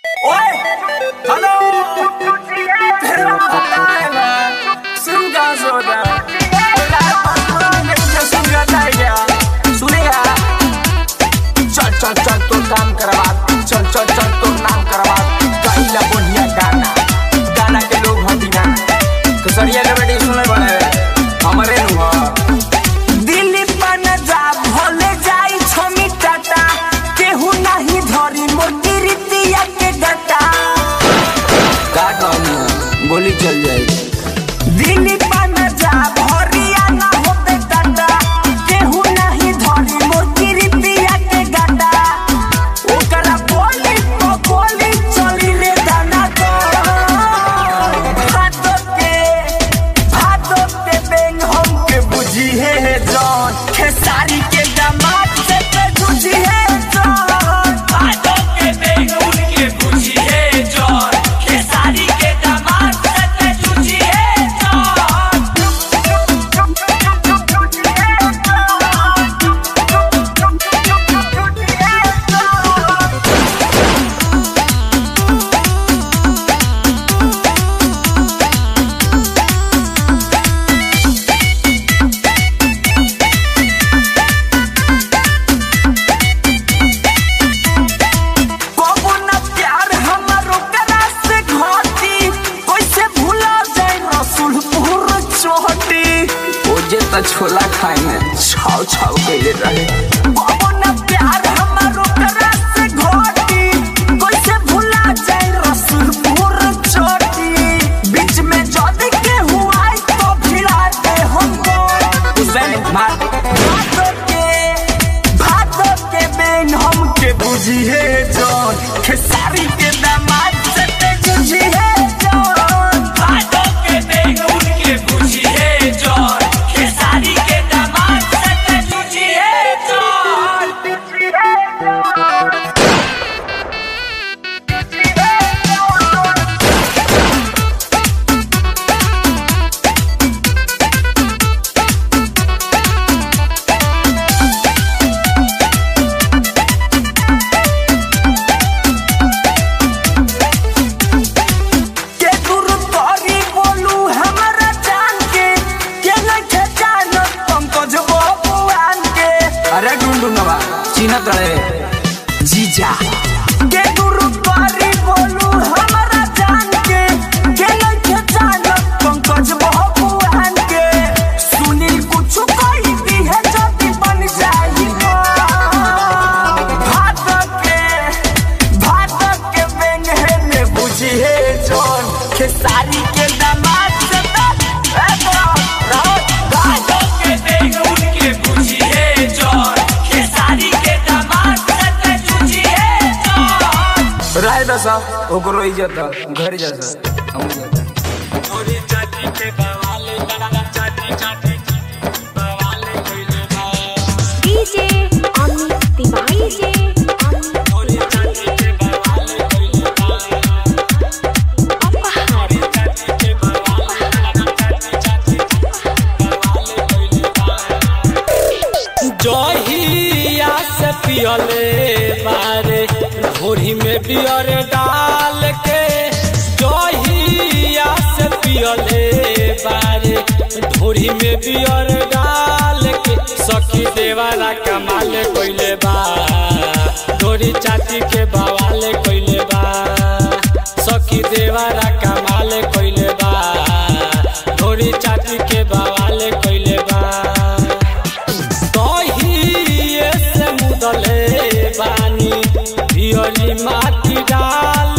hello तेरा पता है ना सुन का सोदा सुनेगा चल चल चल तो काम करवा चल चल चल तो नाम करवा गाइला बढ़िया गाना गाना के लोग हम दीवाना कसरिया के बेटी सुने बड़े हमारे नुआ दिल्ली पंजाब भले जाई छमी टाटा केहू नहीं धरी मोटी रीतिया के गटा का कहूं गोली चल जाएगी दिल्ली पंजाब हरियाणा होते टाटा केहू नहीं धरी मोटी रीतिया के गटा ओकरा बोली तो बोली चली रे दाना तो भादो के बेंग हम के बुझी है जौन खेसारी के दामाद से पे जुझी है जौन भादो के बेंग उनके बुझी है जौन खेसारी के दामाद से पे जुझी है जौन कबो ना प्यार हमारो करा से घाटी कैसे भूला जाए रसूलपुर चोहटी ओजे त छोला खाए में छाव छाव कइले रहे कबो ना प्यार हमारो करा से घाटी कैसे भूला जाए रसूलपुर चोहटी बीच में जद के हुआ तो भिड़ा दे हमको हुसैन भादो के बेन हम के बुझी है जौन खेसारी के दामाद से ते जुझी है जौन भादो के बेन उनके बुझी है जौन खेसारी के दामाद से ते जुझी है जौन के गुरु तोरी बोलू हमरा जान के नखे जानत पंकज बबुआन के अरे डुंडुनवा चिन्हत रहे जीजा के गुरु तोरी बोलू हमरा जान के नखे जानत पंकज बबुआन के सुनील कुछ कही दी है जदी बन जाई भादो के बेंग है ने बुझी है जौन खेसारी के दामाद से भादो के बेंग उनके बुझी है जौन खेसारी के दामाद से जुझी है जौन राय दसा ओकरो इज्जत घर जैसा हम जाता थोड़ी जाति के बवाले जाति बवाले कइले बा डीजे अमित तिवारी जे थोड़ी जाति के बवाले कइले बा अपहार जाति के बवाले कइले बा जहिया से पियले बारे घोड़ी में बियर डाल के जहिया से पियले बारे घोड़ी में बियर डाल के सखी देवाला कमाल कइले बा धोरी चाची के बवाल कइले बा सखी देवाला कमाल कइले बा धोरी चाची के बवाल कइले बा दहिए से मुदले बानी पियली माटी डाल